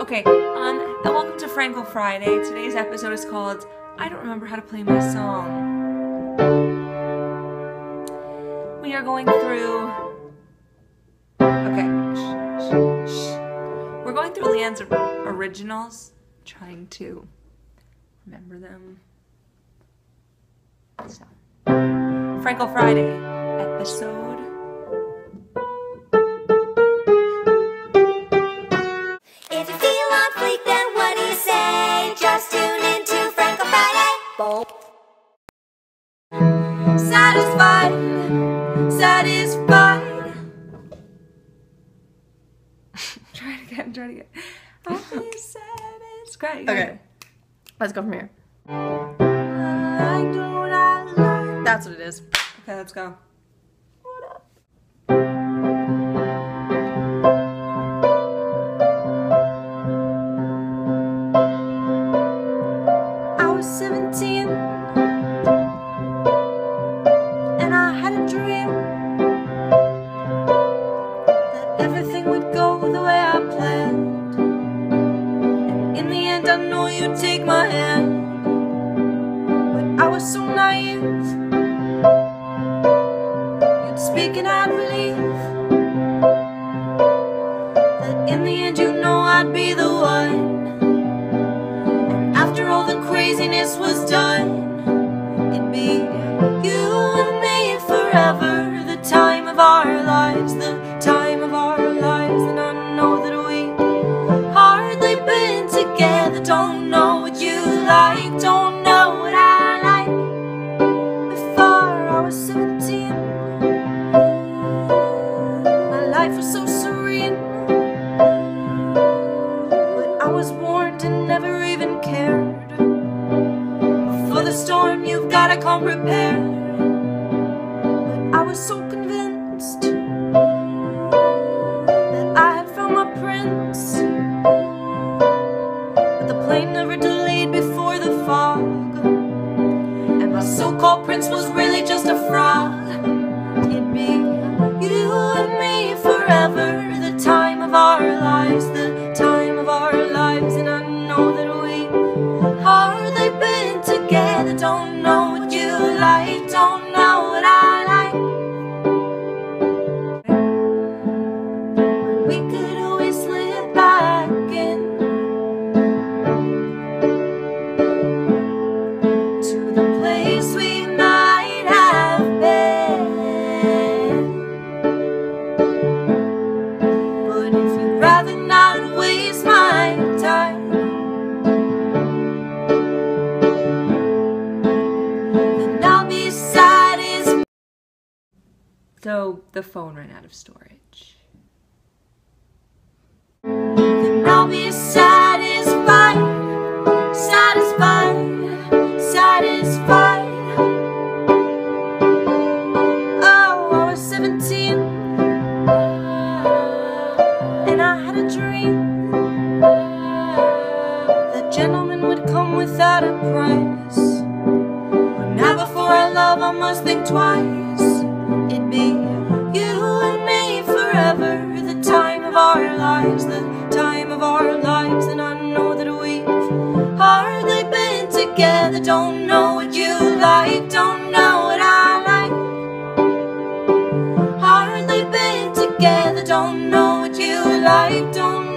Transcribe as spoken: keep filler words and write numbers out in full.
Okay, um, and welcome to Frankel Friday. Today's episode is called I Don't Remember How to Play My Song. We are going through... Okay, shh, shh, shh. We're going through Leanne's originals, trying to remember them. So, Frankel Friday, episode... If you feel on fleek, then what do you say? Just tune into Frankel Friday. Boom. Satisfied, satisfied. Try it again, try it again. I'll be satisfied. Okay, let's go from here. I do not like. That's what it is. Okay, let's go. I was seventeen and I had a dream that everything would go the way I planned, and in the end I know you'd take my hand, but I was so naive. You'd speak and I'd believe that in the end you know I'd be the one. After all the craziness was done, it'd be you and me forever, the time of our lives, the time of our lives. And I know that we've hardly been together, don't know what you like, don't know what I like. Before I was seventeen, my life was so serene, but I was warned and never even cared. For the storm you've gotta come prepared. But I was so convinced that I had found my prince, but the plane never delayed before the fog, and my so-called prince was really just a frog. It'd be you and me forever, the time of our lives, the time of our lives. And I know that we've hardly been together, don't know what you like, don't know what I like. We could always slip back in to the place we might have been. But if you'd rather not waste my time, then I'll be satisfied. So the phone ran out of storage. Then I'll be satisfied, satisfied, satisfied. Oh, I was seventeen and I had a dream that gentlemen would come without a price. But now before I love I must think twice. It'd be you and me forever, the time of our lives, the time of our lives. And I know that we've hardly been together, don't know what you like, don't know what I like. Hardly been together, don't know what you like, don't